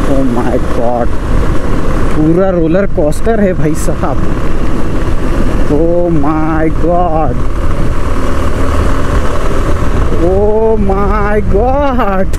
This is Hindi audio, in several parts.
ओ माय गॉड, पूरा रोलर कोस्टर है भाई साहब। Oh my god, oh my god.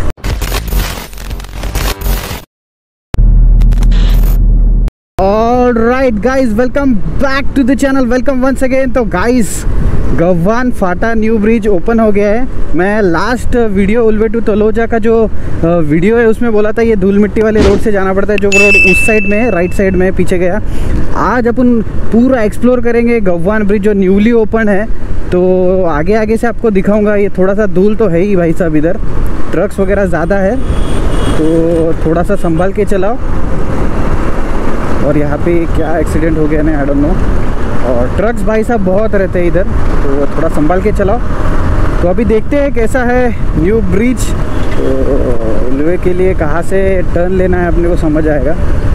Alright guys, welcome back to the channel, welcome once again. तो guys, Gavhan Phata new bridge open हो गया है। मैं last video Ulwe to Taloja का जो वीडियो है उसमें बोला था ये धूल मिट्टी वाले रोड से जाना पड़ता है, जो रोड उस साइड में है, राइट साइड में पीछे गया। आज अपन पूरा एक्सप्लोर करेंगे गव्वान ब्रिज जो न्यूली ओपन है। तो आगे आगे से आपको दिखाऊंगा। ये थोड़ा सा धूल तो है ही भाई साहब, इधर ट्रक्स वगैरह ज़्यादा है तो थोड़ा सा संभाल के चलाओ। और यहाँ पे क्या एक्सीडेंट हो गया ना, आई डोंट नो। और ट्रक्स भाई साहब बहुत रहते हैं इधर, तो थोड़ा संभाल के चलाओ। तो अभी देखते हैं कैसा है न्यू ब्रिज। तो रेलवे के लिए कहाँ से टर्न लेना है अपने को समझ आएगा।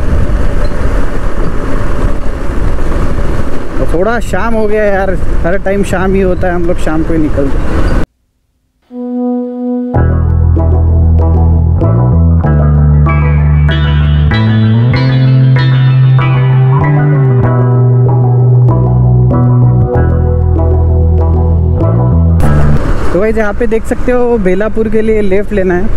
तो थोड़ा शाम हो गया यार, हर टाइम शाम ही होता है, हम लोग शाम को ही निकलते हैं। तो भाई यहाँ पे देख सकते हो बेलापुर के लिए लेफ़्ट लेना है।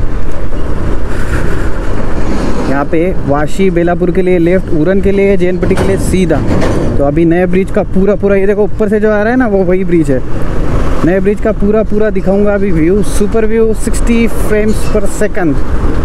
यहाँ पे वाशी बेलापुर के लिए लेफ़्ट, उरन के लिए, जैनपट्टी के लिए सीधा। तो अभी नए ब्रिज का पूरा ये देखो ऊपर से जो आ रहा है ना, वो वही ब्रिज है। नए ब्रिज का पूरा दिखाऊंगा अभी view, super view 60 frames per second.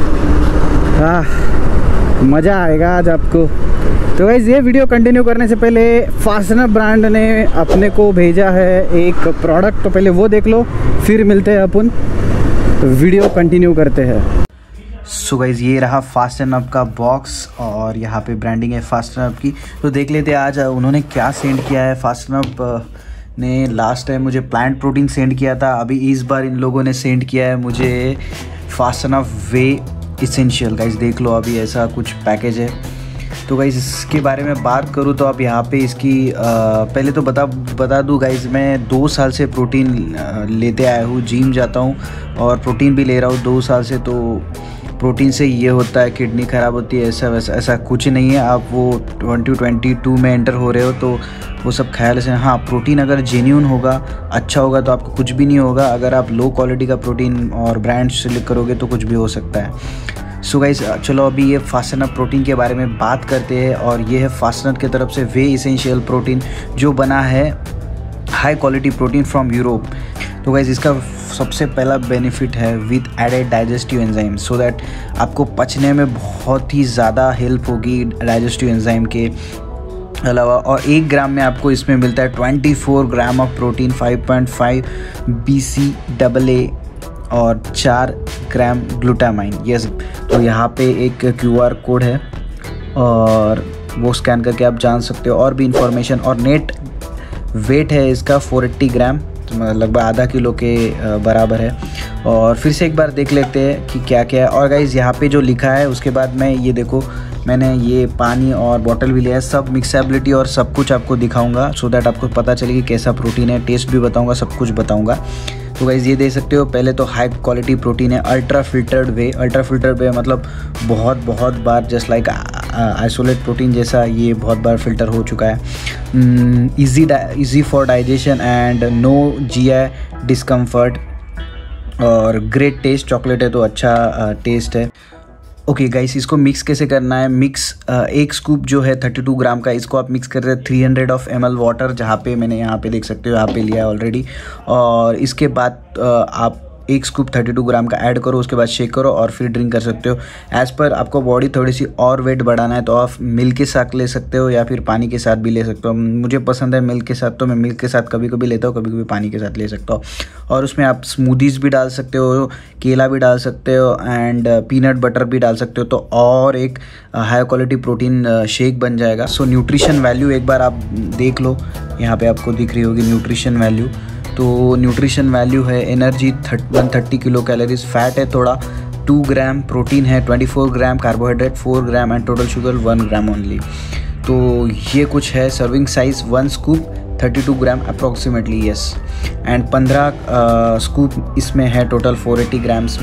मज़ा आएगा आज आपको। तो गाइस, ये वीडियो कंटिन्यू करने से पहले फास्टनर ब्रांड ने अपने को भेजा है एक प्रोडक्ट, तो पहले वो देख लो, फिर मिलते हैं अपन, वीडियो कंटिन्यू करते हैं। सो गाइस, ये रहा फास्टनर का बॉक्स और यहाँ पे ब्रांडिंग है फास्टनर की। तो देख लेते हैं आज उन्होंने क्या सेंड किया है। फास्टनर ने लास्ट टाइम मुझे प्लांट प्रोटीन सेंड किया था, अभी इस बार इन लोगों ने सेंड किया है मुझे फास्टनर वे इसेंशियल। गाइस देख लो, अभी ऐसा कुछ पैकेज है। तो गाइस, इसके बारे में बात करूँ तो आप यहाँ पे इसकी पहले तो बता दूँ गाइस, मैं 2 साल से प्रोटीन लेते आया हूँ, जिम जाता हूँ और प्रोटीन भी ले रहा हूँ 2 साल से। तो प्रोटीन से ये होता है किडनी ख़राब होती है, ऐसा कुछ नहीं है। आप वो 2022 में एंटर हो रहे हो तो वो सब ख्याल से। हाँ, प्रोटीन अगर जेन्यून होगा, अच्छा होगा तो आपको कुछ भी नहीं होगा। अगर आप लो क्वालिटी का प्रोटीन और ब्रांड सेलेक्ट करोगे तो कुछ भी हो सकता है। सो गाइस, चलो अभी ये फास्टनर प्रोटीन के बारे में बात करते हैं। और ये है फास्टनर की तरफ से वे इसेंशियल प्रोटीन, जो बना है high quality protein from Europe. तो गाइस, इसका सबसे पहला बेनिफिट है with added digestive enzyme, so that आपको पचने में बहुत ही ज़्यादा हेल्प होगी डाइजेस्टिव एंजाइम के अलावा। और 1 ग्राम में आपको इसमें मिलता है 24 ग्राम ऑफ प्रोटीन, 5.5 BCAA और 4 ग्राम ग्लूटामाइन। यस, तो यहाँ पे एक QR कोड है और वो स्कैन करके आप जान सकते हो और भी इंफॉर्मेशन। और नेट वेट है इसका 480 ग्राम, तो लगभग आधा किलो के बराबर है। और फिर से एक बार देख लेते हैं कि क्या क्या है। और गाइज़, यहाँ पे जो लिखा है उसके बाद मैं ये देखो, मैंने ये पानी और बॉटल भी लिया है, सब मिक्सेबिलिटी और सब कुछ आपको दिखाऊंगा, सो दैट आपको पता चले कि कैसा प्रोटीन है, टेस्ट भी बताऊंगा, सब कुछ बताऊंगा। तो गाइज़, ये देख सकते हो, पहले तो हाई क्वालिटी प्रोटीन है, ultra filtered whey. Ultra filtered whey मतलब बहुत बार, जस्ट लाइक आइसोलेट प्रोटीन जैसा ये बहुत बार फिल्टर हो चुका है। Easy for digestion and no GI discomfort और ग्रेट टेस्ट। चॉकलेट है तो अच्छा टेस्ट है। ओके गाइस, इसको मिक्स कैसे करना है। मिक्स 1 स्कूप जो है 32 ग्राम का, इसको आप मिक्स कर रहे हैं 300 ml वाटर, जहाँ पे मैंने यहाँ पे देख सकते हो, यहाँ पे लिया है ऑलरेडी। और इसके बाद आप 1 स्कूप 32 ग्राम का ऐड करो, उसके बाद शेक करो और फिर ड्रिंक कर सकते हो। एज़ पर आपको बॉडी थोड़ी सी और वेट बढ़ाना है तो आप मिल्क के साथ ले सकते हो या फिर पानी के साथ भी ले सकते हो। मुझे पसंद है मिल्क के साथ, तो मैं मिल्क के साथ कभी कभी लेता हूँ, कभी कभी पानी के साथ ले सकता हूँ। और उसमें आप स्मूदीज़ भी डाल सकते हो, केला भी डाल सकते हो एंड पीनट बटर भी डाल सकते हो, तो और एक हाई क्वालिटी प्रोटीन शेक बन जाएगा। सो न्यूट्रिशन वैल्यू एक बार आप देख लो, यहाँ पे आपको दिख रही होगी न्यूट्रिशन वैल्यू। तो न्यूट्रिशन वैल्यू है एनर्जी 130 किलो कैलोरीज, फैट है थोड़ा 2 ग्राम, प्रोटीन है 24 gram, carbohydrate 4 gram and total sugar 1 gram only. तो ये कुछ है। Serving size 1 scoop 32 gram approximately, yes. And 15 scoop इसमें है टोटल 480 ग्राम्स में।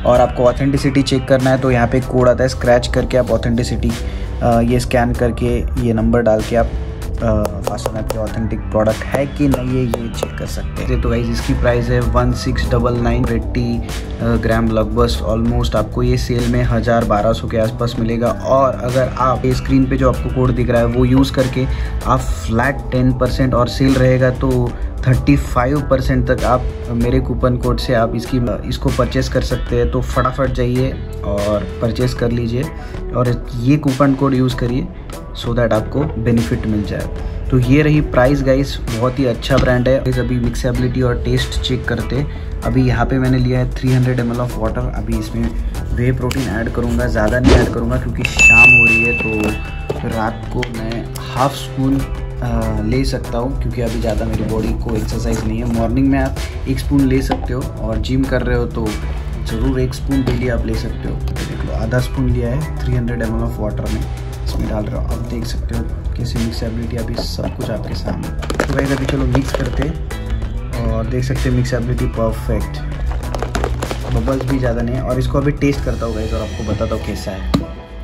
और आपको ऑथेंटिसिटी चेक करना है तो यहाँ पे कोड आता है, स्क्रैच करके आप ऑथेंटिसिटी ये स्कैन करके ये नंबर डाल के आप फास्टनर के ऑथेंटिक प्रोडक्ट है कि नहीं है ये चेक कर सकते हैं। तो गाइस इसकी प्राइस है 1699, 80 ग्राम लगभग ऑलमोस्ट आपको ये सेल में 1000-1200 के आसपास मिलेगा। और अगर आप ये स्क्रीन पे जो आपको कोड दिख रहा है वो यूज़ करके आप फ्लैट 10% और सेल रहेगा तो 35% तक आप मेरे कूपन कोड से आप इसको परचेस कर सकते हैं। तो फटाफट जाइए और परचेस कर लीजिए और ये कूपन कोड यूज़ करिए सो दैट आपको बेनिफिट मिल जाए। तो ये रही प्राइस गाइस, बहुत ही अच्छा ब्रांड है। अभी मिक्सेबिलिटी और टेस्ट चेक करते। अभी यहाँ पे मैंने लिया है 300 ml ऑफ वाटर। अभी इसमें वे प्रोटीन ऐड करूँगा, ज़्यादा नहीं ऐड करूँगा क्योंकि शाम हो रही है तो रात को मैं हाफ स्पून ले सकता हूँ क्योंकि अभी ज़्यादा मेरी बॉडी को एक्सरसाइज नहीं है। मॉर्निंग में आप 1 स्पून ले सकते हो और जिम कर रहे हो तो ज़रूर 1 स्पून डेली आप ले सकते हो। तो देख लो आधा स्पून लिया है 300 ml ऑफ वाटर में इसमें डाल रहा हूँ। अब देख सकते हो कैसे मिक्सेबिलिटी, अभी सब कुछ आपके सामने। तो गाइस अभी चलो मिक्स करते और देख सकते हैं मिक्सेबिलिटी परफेक्ट, बबल्स भी ज़्यादा नहीं है। और इसको अभी टेस्ट करता हूँ गाइस और आपको बताता हूँ कैसा है।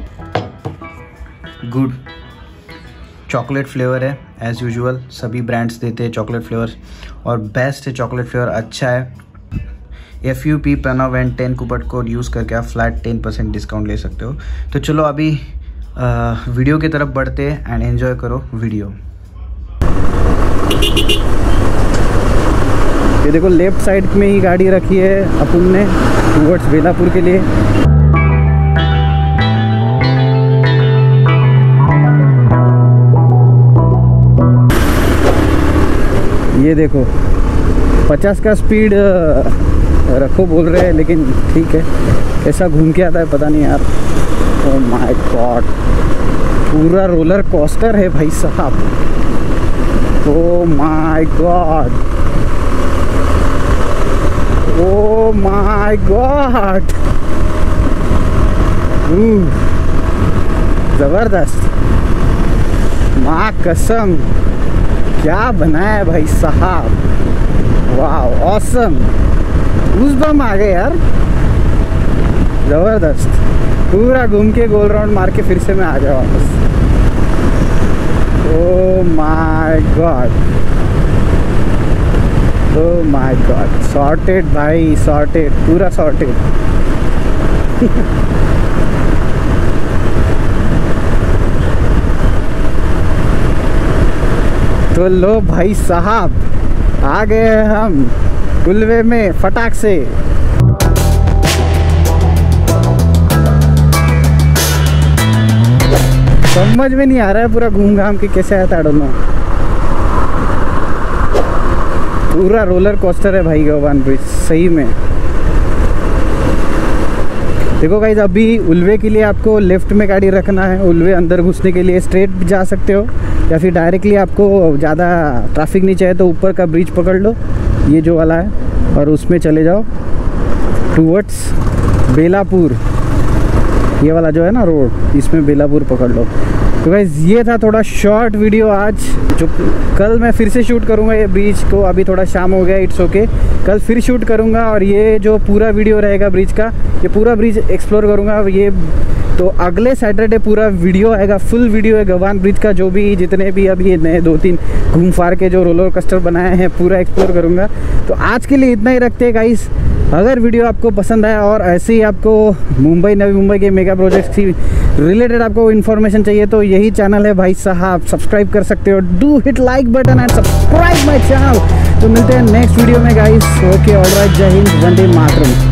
गुड चॉकलेट फ्लेवर है एज़ यूजुअल, सभी ब्रांड्स देते हैं चॉकलेट फ्लेवर और बेस्ट है चॉकलेट फ्लेवर, अच्छा है। FUP PANAV and 10 coupon code use करके आप फ्लैट 10% डिस्काउंट ले सकते हो। तो चलो अभी वीडियो की तरफ बढ़ते एंड एंजॉय करो वीडियो। ये देखो लेफ्ट साइड में ही गाड़ी रखी है अपन ने टूवर्ड्स बेलापुर के लिए। ये देखो 50 का स्पीड रखो बोल रहे हैं लेकिन ठीक है, कैसा घूम के आता है पता नहीं यार। ओह माय गॉड, पूरा रोलर कोस्टर है भाई साहब। Oh my god, oh my god, जबरदस्त, माँ कसम क्या बनाया है भाई साहब, वाह ऑसम, गूज़बम्प आ गए यार, ज़बरदस्त। पूरा घूम के गोल राउंड मार के फिर से मैं आ गया वापस। Oh my god, oh my god, sorted भाई, सॉर्टेड, पूरा सॉर्टेड। तो लो भाई साहब आ गए हैं हम उल्वे में फटाक से। समझ में नहीं आ रहा है पूरा घूम घाम के कैसे आया था, डोनो पूरा रोलर कोस्टर है भाई गोवान ब्रिज सही में। देखो गाइज अभी उल्वे के लिए आपको लेफ्ट में गाड़ी रखना है, उल्वे अंदर घुसने के लिए स्ट्रेट जा सकते हो या फिर डायरेक्टली आपको ज़्यादा ट्रैफिक नहीं चाहिए तो ऊपर का ब्रिज पकड़ लो, ये जो वाला है, और उसमें चले जाओ टूवर्ड्स बेलापुर, ये वाला जो है ना रोड, इसमें बेलापुर पकड़ लो। तो गाइस ये था थोड़ा शॉर्ट वीडियो आज, जो कल मैं फिर से शूट करूँगा ये ब्रिज को। अभी थोड़ा शाम हो गया, इट्स ओके, कल फिर शूट करूँगा और ये जो पूरा वीडियो रहेगा ब्रिज का, ये पूरा ब्रिज एक्सप्लोर करूँगा ये। तो अगले सैटरडे पूरा वीडियो आएगा, फुल वीडियो है गवान ब्रिज का, जो भी जितने भी अभी नए 2-3 घूम फार के जो रोलर कोस्टर बनाए हैं पूरा एक्सप्लोर करूँगा। तो आज के लिए इतना ही रखते हैं गाइस। अगर वीडियो आपको पसंद आया और ऐसे ही आपको मुंबई नवी मुंबई के मेगा प्रोजेक्ट्स की रिलेटेड आपको इन्फॉर्मेशन चाहिए तो यही चैनल है भाई साहब, सब्सक्राइब कर सकते हो। Do hit like button and subscribe my channel. तो मिलते हैं नेक्स्ट वीडियो में गाइस। ओके ऑलराइट, जय हिंद, वंदे मातरम।